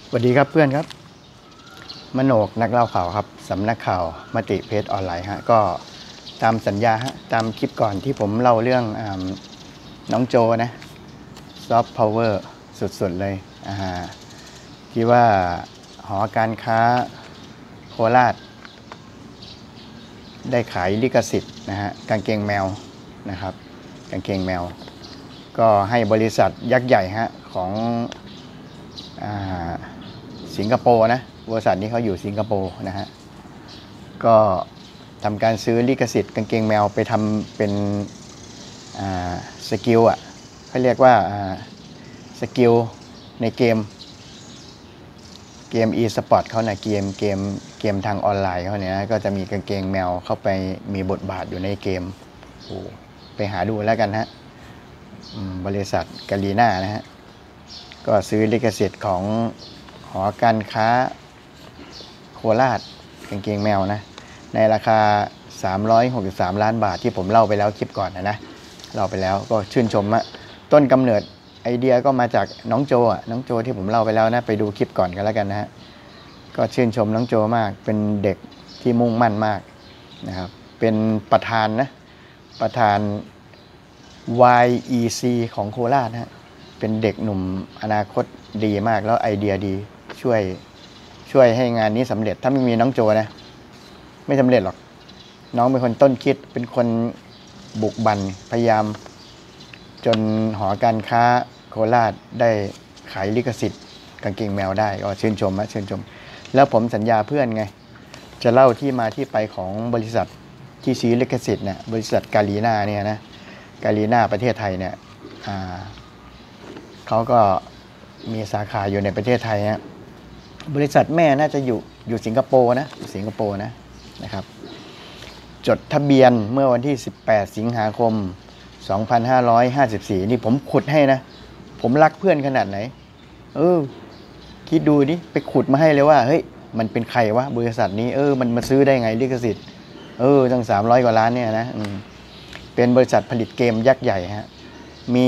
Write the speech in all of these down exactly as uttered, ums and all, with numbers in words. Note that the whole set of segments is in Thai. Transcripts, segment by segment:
สวัสดีครับเพื่อนครับมโนกนักเล่าข่าวครับสำนักข่าวมติเพจออนไลน์ฮะก็ตามสัญญาฮะตามคลิปก่อนที่ผมเล่าเรื่องอน้องโจนะซอฟต์พาวเวอร์สุดๆเลยอ่าที่ว่าหอการค้าโคราชได้ขายลิขสิทธิ์นะฮะกางเกงแมวนะครับกางเกงแมวก็ให้บริษัทยักษ์ใหญ่ฮะของอ่าสิงคโปร์นะบริษัทนี้เขาอยู่สิงคโปร์นะฮะก็ทำการซื้อลิขสิทธิ์กางเกงแมวไปทำเป็นสกิลอ่ะเขาเรียกว่าสกิลในเกมเกม e-sport เขานะเกมเกมเกมทางออนไลน์เขาเนี่ยก็จะมีกางเกงแมวเข้าไปมีบทบาทอยู่ในเกมโอ้ไปหาดูแล้วกันฮะบริษัทกาลีน่านะฮะก็ซื้อลิขสิทธิ์ของหอการค้าโคราชกางเกงแมวนะในราคาสามร้อยหกสิบสามล้านบาทที่ผมเล่าไปแล้วคลิปก่อนนะนะเล่าไปแล้วก็ชื่นชมอะต้นกำเนิดไอเดียก็มาจากน้องโจอ่ะน้องโจที่ผมเล่าไปแล้วนะไปดูคลิปก่อนกันแล้วกันนะฮะก็ชื่นชมน้องโจมากเป็นเด็กที่มุ่งมั่นมากนะครับเป็นประธานนะประธาน วาย อี ซี ของโคราชนะฮะเป็นเด็กหนุ่มอนาคตดีมากแล้วไอเดียดีช่วยช่วยให้งานนี้สำเร็จถ้าไม่มีน้องโจนะไม่สำเร็จหรอกน้องเป็นคนต้นคิดเป็นคนบุกบั่นพยายามจนหอการค้าโคราชได้ขายลิขสิทธิ์กางเกงแมวได้ก็ชื่นชมนะชื่นชมแล้วผมสัญญาเพื่อนไงจะเล่าที่มาที่ไปของบริษัทที่ซื้อลิขสิทธิ์เนี่ยบริษัทกาลีน่าเนี่ยนะกาลีน่าประเทศไทยเนี่ยเขาก็มีสาขาอยู่ในประเทศไทยนะบริษัทแม่น่าจะอยู่อยู่สิงคโปร์นะสิงคโปร์นะนะครับจดทะเบียนเมื่อวันที่สิบแปดสิงหาคมสองพันห้าร้อยห้าสิบสี่นี่ผมขุดให้นะผมรักเพื่อนขนาดไหนเออคิดดูดิไปขุดมาให้เลยว่าเฮ้ยมันเป็นใครวะบริษัทนี้เออมันมาซื้อได้ไงลิขสิทธิ์เออตั้งสามร้อยกว่าล้านเนี่ยนะอืมเป็นบริษัทผลิตเกมยักษ์ใหญ่ฮะมี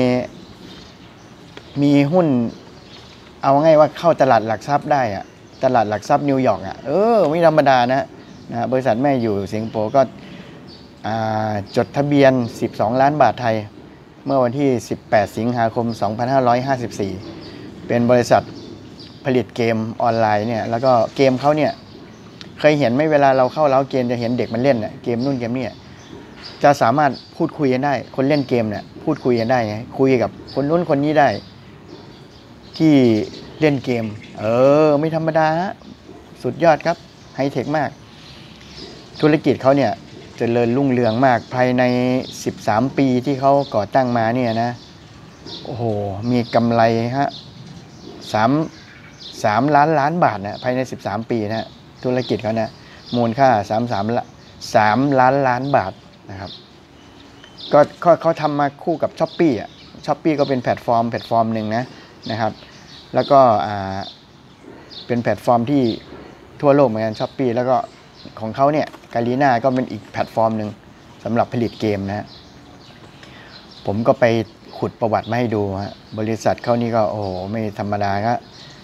มีหุ้นเอาง่ายว่าเข้าตลาดหลักทรัพย์ได้อะตลาดหลักทรัพย์นิวยอร์กอ่ะเออไม่ธรรมดานะนะบริษัทแม่อยู่สิงคโปร์ก็จดทะเบียนสิบสองล้านบาทไทยเมื่อวันที่สิบแปดสิงหาคมสองพันห้าร้อยห้าสิบสี่เป็นบริษัทผลิตเกมออนไลน์เนี่ยแล้วก็เกมเขาเนี่ยเคยเห็นไหมเวลาเราเข้าเล้าเกมจะเห็นเด็กมันเล่นน่ะเกมนู่นเกมนี่จะสามารถพูดคุยกันได้คนเล่นเกมเนี่ยพูดคุยกันได้ไงคุยกับคนนู้นคนนี้ได้ที่เล่นเกมเออไม่ธรรมดาสุดยอดครับไฮเทคมากธุรกิจเขาเนี่ยเจริญรุ่งเรืองมากภายในสิบสามปีที่เขาก่อตั้งมาเนี่ยนะโอ้โหมีกำไรฮะสามสามล้านล้านบาทนะภายในสิบสามปีนะธุรกิจเขานะมูลค่าสามสามสามล้านล้านบาทนะครับก็เขาเขาทำมาคู่กับ Shopee อ่ะ Shopee ก็เป็นแพลตฟอร์มแพลตฟอร์มหนึ่งนะนะครับแล้วก็อ่าเป็นแพลตฟอร์มที่ทั่วโลกเหมือนกัน Shopee แล้วก็ของเขาเนี่ยกาลีน่าก็เป็นอีกแพลตฟอร์มหนึ่งสำหรับผลิตเกมนะผมก็ไปขุดประวัติมาให้ดูฮะบริษัทเขานี่ก็โอ้โหไม่ธรรมดาครับ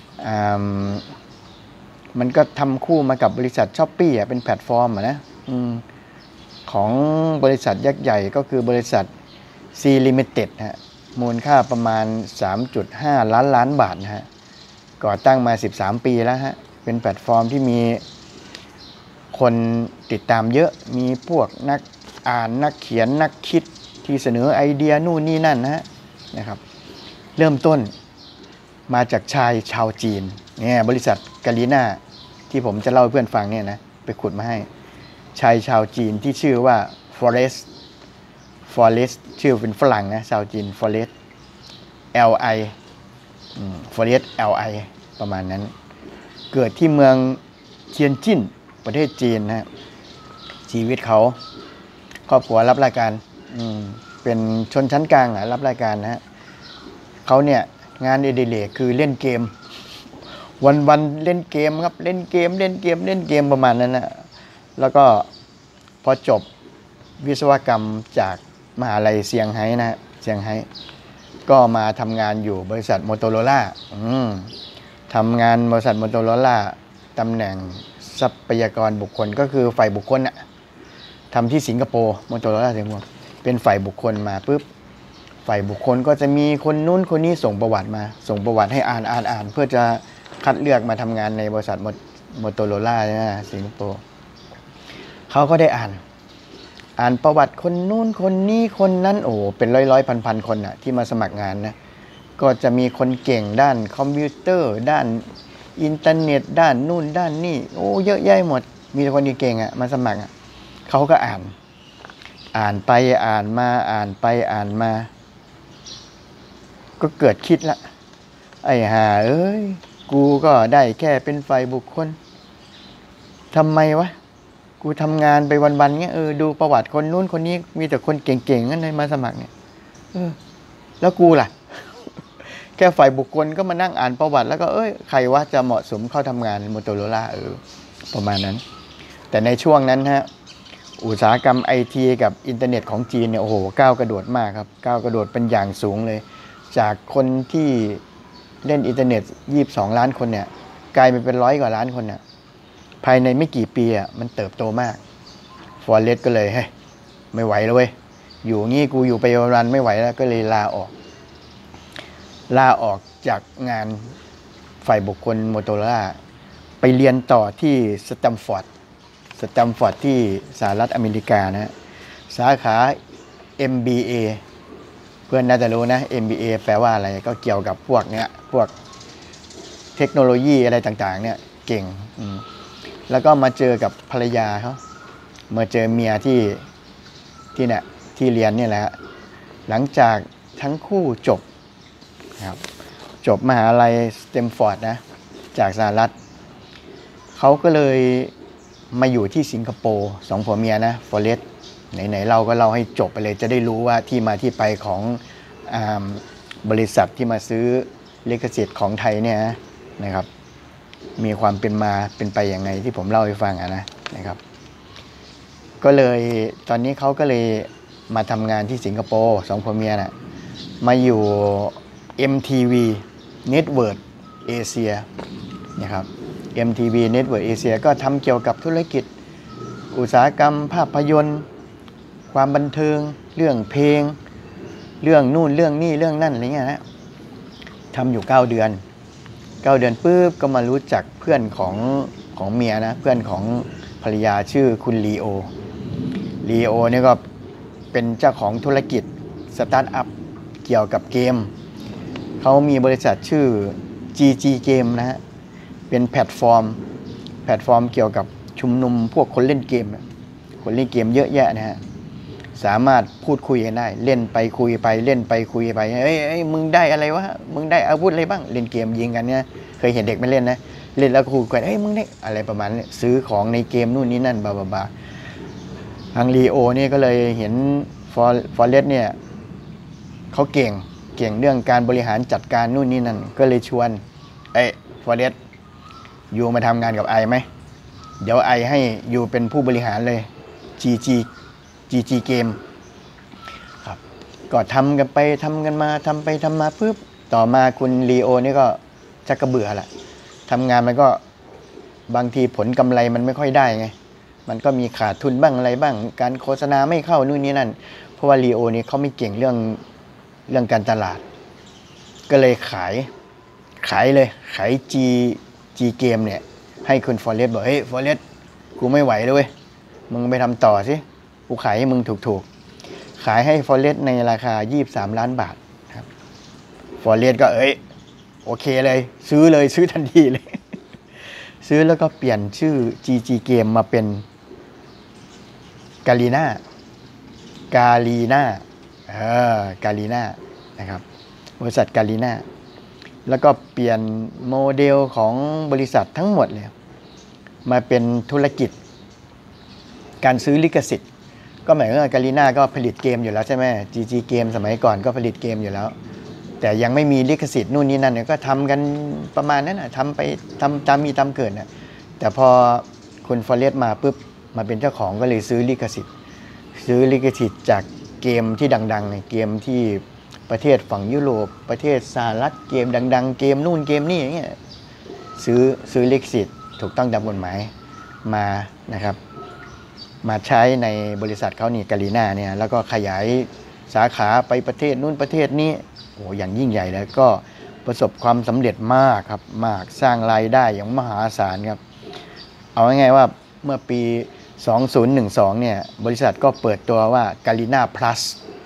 มันก็ทำคู่มากับบริษัท Shopee อ่ะเป็นแพลตฟอร์มอ่ะนะของบริษัทยักษ์ใหญ่ก็คือบริษัท C Limited ฮะมูลค่าประมาณ สามจุดห้าล้านล้านบาทนะฮะก่อตั้งมาสิบสามปีแล้วฮะเป็นแพลตฟอร์มที่มีคนติดตามเยอะมีพวกนักอ่านนักเขียนนักคิดที่เสนอไอเดียนู่นนี่นั่นนะฮะนะครับเริ่มต้นมาจากชายชาวจีนเนี่ยบริษัทกาลีน่าที่ผมจะเล่าให้เพื่อนฟังเนี่ยนะไปขุดมาให้ชายชาวจีนที่ชื่อว่า Forest Forest ชื่อเป็นฝรั่งนะชาวจีน Forest L I Forest L I ประมาณนั้นเกิดที่เมืองเทียนจิ้นประเทศจีนนะชีวิตเขาครอบครัวรับราชการเป็นชนชั้นกลางอ่ะรับราชการนะฮะเขาเนี่ยงานอดิเรกคือเล่นเกมวันๆเล่นเกมครับเล่นเกมเล่นเกมเล่นเกมประมาณนั้นนะแล้วก็พอจบวิศวกรรมจากมหาลัยเซี่ยงไฮ้นะเซี่ยงไฮ้ก็มาทำงานอยู่บริษัทโมโตโรล่าทำงานบริษัทมอเตอร์โรล่าตำแหน่งทรัพยากรบุคคลก็คือฝ่ายบุคคลน่ะทำที่สิงคโปร์มอเตอร์โรล่าสิงคโปร์เป็นฝ่ายบุคคลมาปุ๊บฝ่ายบุคคลก็จะมีคนนู้นคนนี้ส่งประวัติมาส่งประวัติให้อ่านอ่านอ่านเพื่อจะคัดเลือกมาทำงานในบริษัทมอเตอร์โรล่านะสิงคโปร์เขาก็ได้อ่านอ่านประวัติคนนู้นคนนี้คนนั้นโอ้เป็นร้อยร้อยพันพันคนน่ะที่มาสมัครงานนะก็จะมีคนเก่งด้านคอมพิวเตอร์ด้านอินเทอร์เน็ตด้านนู่นด้านนี่โอ้เยอะแยะหมดมีคนเก่งอ่ะมาสมัครอ่ะเขาก็อ่านอ่านไปอ่านมาอ่านไปอ่านมาก็เกิดคิดละไอ้ห่าเอ้ยกูก็ได้แค่เป็นฝ่ายบุคคลทำไมวะกูทำงานไปวันๆเงี้ยเออดูประวัติคนนู้นคนนี้มีแต่คนเก่งๆงั้นเลยมาสมัครเนี่ยเออแล้วกูล่ะ แค่ฝ่ายบุคคลก็มานั่งอ่านประวัติแล้วก็เอ้ยใครว่าจะเหมาะสมเข้าทำงานมอเตอร์โรล่าเออประมาณนั้นแต่ในช่วงนั้นฮะอุตสาหกรรมไอทีกับอินเทอร์เน็ตของจีนเนี่ยโอ้โหก้าวกระโดดมากครับก้าวกระโดดเป็นอย่างสูงเลยจากคนที่เล่นอินเทอร์เน็ตยี่สิบสองล้านคนเนี่ยกลายไปเป็นร้อยกว่าล้านคนเนี่ยภายในไม่กี่ปีอ่ะมันเติบโตมากฟอร์เรสก็เลยเฮ้ยไม่ไหวแล้วเว้ยอยู่งี้กูอยู่ไปวันๆไม่ไหวแล้วก็เลยลาออกลาออกจากงานฝ่ายบุคคลมอเตอร์โรล่าไปเรียนต่อที่สแตมฟอร์ดสแตมฟอร์ดที่สหรัฐอเมริกานะสาขา เอ็ม บี เอ เพื่อนน่าจะรู้นะ เอ็ม บี เอ แปลว่าอะไรก็เกี่ยวกับพวกเนี้ยพวกเทคโนโลยีอะไรต่างๆเนี่ยเก่งแล้วก็มาเจอกับภรรยาเขามาเจอเมียที่ที่เนี่ยที่เรียนเนี่ยแหละหลังจากทั้งคู่จบครับจบมหาลัยสแตมฟอร์ดนะจากสหรัฐเขาก็เลยมาอยู่ที่สิงคโปร์สองผัวเมียนะฟอเรสไหนๆเราก็เล่าให้จบไปเลยจะได้รู้ว่าที่มาที่ไปของบริษัทที่มาซื้อลิขสิทธิ์ของไทยเนี่ยนะครับมีความเป็นมาเป็นไปอย่างไงที่ผมเล่าให้ฟังนะนะครับก็เลยตอนนี้เขาก็เลยมาทำงานที่สิงคโปร์สองผัวเมียนะ่ะมาอยู่ เอ็ม ที วี Network Asia นะครับ เอ็ม ที วี Network Asia ก็ทำเกี่ยวกับธุรกิจอุตสาหกรรมภาพยนตร์ความบันเทิงเรื่องเพลงเรื่องนู่นเรื่องนี่เรื่องนั่นอะไรเงี้ยนะทำอยู่เก้าเดือนเก้าเดือนปุ๊บก็มารู้จักเพื่อนของของเมียนะเพื่อนของภรรยาชื่อคุณลีโอลีโอเนี่ยก็เป็นเจ้าของธุรกิจสตาร์ทอัพเกี่ยวกับเกมเขามีบริษัทชื่อ จี จี Game นะฮะเป็นแพลตฟอร์มแพลตฟอร์มเกี่ยวกับชุมนุมพวกคนเล่นเกมคนเล่นเกมเยอะแยะนะฮะสามารถพูดคุยกันได้เล่นไปคุยไปเล่นไปคุยไปเฮ้ยเฮ้ยมึงได้อะไรวะมึงได้อาวุธอะไรบ้างเล่นเกมยิงกันเนี่ยเคยเห็นเด็กไม่เล่นนะเล่นแล้วคุยกันเฮ้ยมึงได้อะไรประมาณนี้ซื้อของในเกมนู่นนี่นั่นบาบาบาทางลีโอเนี่ยก็เลยเห็นฟอร์ฟอร์เรสเนี่ยเขาเก่งเก่งเรื่องการบริหารจัดการนู่นนี่นั่นก็เลยชวนเอ้ยฟอร์เรสอยู่มาทำงานกับไอไหมเดี๋ยวไอให้อยู่เป็นผู้บริหารเลย จี จี จี จี Game ครับก็ทำกันไปทำกันมาทำไปทำมาปุ๊บต่อมาคุณลีโอนี่ก็ชักกระเบื่อละทำงานมันก็บางทีผลกำไรมันไม่ค่อยได้ไงมันก็มีขาดทุนบ้างอะไรบ้างการโฆษณาไม่เข้านู่นนี่นั่นเพราะว่าลีโอนี่เขาไม่เก่งเรื่องเรื่องการตลาดก็เลยขายขายเลยขาย G G Game เนี่ยให้คุณฟอร์เรสบอกเฮ้ยฟอร์เรสกูไม่ไหวเลยเว้ยมึงไปทำต่อสิกูขายให้มึงถูกๆขายให้ฟอร์เรสในราคายี่สิบสามล้านบาทครับฟอร์เรสก็เอ้ยโอเคเลยซื้อเลยซื้อทันทีเลย ซื้อแล้วก็เปลี่ยนชื่อ จี จี Game มาเป็นกาลีน่ากาลีน่าเออกาลีน่านะครับบริษัทกาลีน่าแล้วก็เปลี่ยนโมเดลของบริษัททั้งหมดเลยมาเป็นธุรกิจการซื้อลิขสิทธิ์ก็หมายว่ากาลีน่าก็ผลิตเกมอยู่แล้วใช่ไหม จี จี Game สมัยก่อนก็ผลิตเกมอยู่แล้วแต่ยังไม่มีลิขสิทธิ์นู่นนี่นั่นเนี่ยก็ทำกันประมาณนั้นนะทำไปทำตามมีตามเกิดนะแต่พอคุณฟอร์เรสมาปุ๊บมาเป็นเจ้าของก็เลยซื้อลิขสิทธิ์ซื้อลิขสิทธิ์จากเกมที่ดังๆในเกมที่ประเทศฝั่งยุโรปประเทศสหรัฐเกมดังๆเกมนู่นเกมนี่อย่างเงี้ยซื้อซื้อลิขสิทธิ์ถูกต้องตามกฎหมายมานะครับมาใช้ในบริษัทเขานี่กาลีน่าเนี่ยแล้วก็ขยายสาขาไปประเทศนู้นประเทศนี้โอ้อย่างยิ่งใหญ่แล้วก็ประสบความสำเร็จมากครับมากสร้างรายได้อย่างมหาศาลครับเอาง่ายๆว่าเมื่อปีสองพันสิบสองเนี่ยบริษัทก็เปิดตัวว่า Garena Plus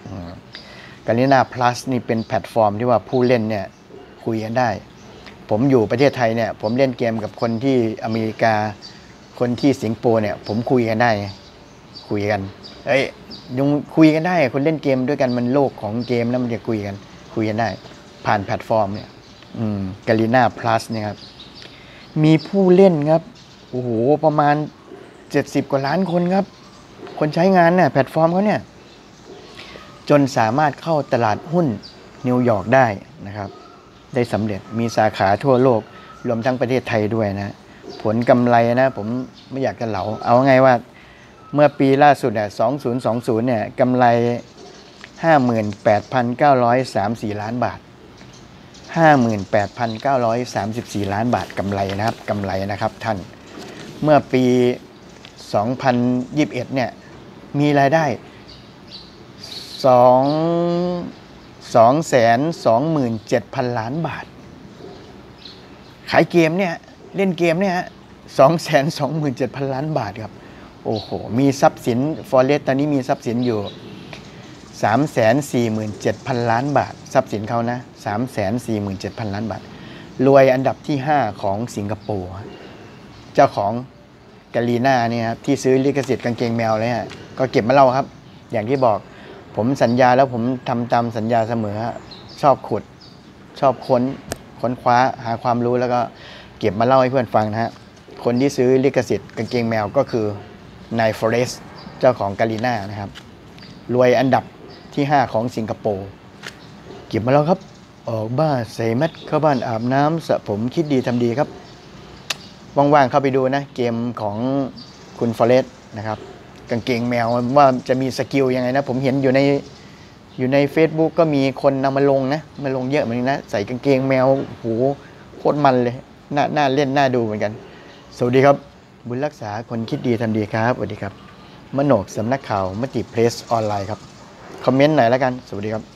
Garena Plus นี่เป็นแพลตฟอร์มที่ว่าผู้เล่นเนี่ยคุยกันได้ผมอยู่ประเทศไทยเนี่ยผมเล่นเกมกับคนที่อเมริกาคนที่สิงคโปร์เนี่ยผมคุยกันได้คุยกันเอ้ยยังคุยกันได้คนเล่นเกมด้วยกันมันโลกของเกมแล้วมันจะคุยกันคุยกันได้ผ่านแพลตฟอร์มเนี่ยอืม Garena Plus เนี่ยครับมีผู้เล่นครับโอ้โหประมาณเจ็ดสิบกว่าล้านคนครับคนใช้งานเนี่ยแพลตฟอร์มเขาเนี่ยจนสามารถเข้าตลาดหุ้นนิวยอร์กได้นะครับได้สำเร็จมีสาขาทั่วโลกรวมทั้งประเทศไทยด้วยนะผลกำไรนะผมไม่อยากจะเหลาเอาไงว่าเมื่อปีล่าสุดเนี่ยสองพันยี่สิบเนี่ยกำไร ห้าหมื่นแปดพันเก้าร้อยสามสิบสี่ ล้านบาท ห้าหมื่นแปดพันเก้าร้อยสามสิบสี่ ล้านบาทกำไรนะครับกำไรนะครับท่านเมื่อปีสองพันยี่สิบเอ็ดเนี่ยมีรายได้สองสองแสนสองหมื่นเจ็ดพันล้านบาทขายเกมเนี่ยเล่นเกมเนี่ยสองแสนสองหมื่นเจ็ดพันล้านบาทครับโอ้โหมีทรัพย์สินฟอเรสตอนนี้มีทรัพย์สินอยู่สามแสนสี่หมื่นเจ็ดพันล้านบาททรัพย์สินเขานะสามแสนสี่หมื่นเจ็ดพันล้านบาทรวยอันดับที่ห้าของสิงคโปร์เจ้าของกาลีน่าเนี่ยครับที่ซื้อลิขสิทธิ์กางเกงแมวเลยฮะก็เก็บมาเล่าครับอย่างที่บอกผมสัญญาแล้วผมทำตามสัญญาเสมอชอบขุดชอบค้นค้นคว้าหาความรู้แล้วก็เก็บมาเล่าให้เพื่อนฟังนะฮะคนที่ซื้อลิขสิทธิ์กางเกงแมวก็คือนายฟอเรสต์เจ้าของกาลีน่านะครับรวยอันดับที่ห้าของสิงคโปร์เก็บมาแล้วครับออกบ้านใส่แมสเข้าบ้านอาบน้ำสระผมคิดดีทำดีครับว่างๆเข้าไปดูนะเกมของคุณฟอเรสต์นะครับกางเกงแมวว่าจะมีสกิลยังไงนะผมเห็นอยู่ในอยู่ใน Facebook ก็มีคนนำมาลงนะมาลงเยอะเหมือนกันนะใส่กางเกงแมวโหโคตรมันเลยน่าน่าเล่นน่าดูเหมือนกันสวัสดีครับบุญรักษาคนคิดดีทำดีครับสวัสดีครับมโนกสำนักข่าวมติเพรสออนไลน์ครับคอมเมนต์หน่อยแล้วกันสวัสดีครับ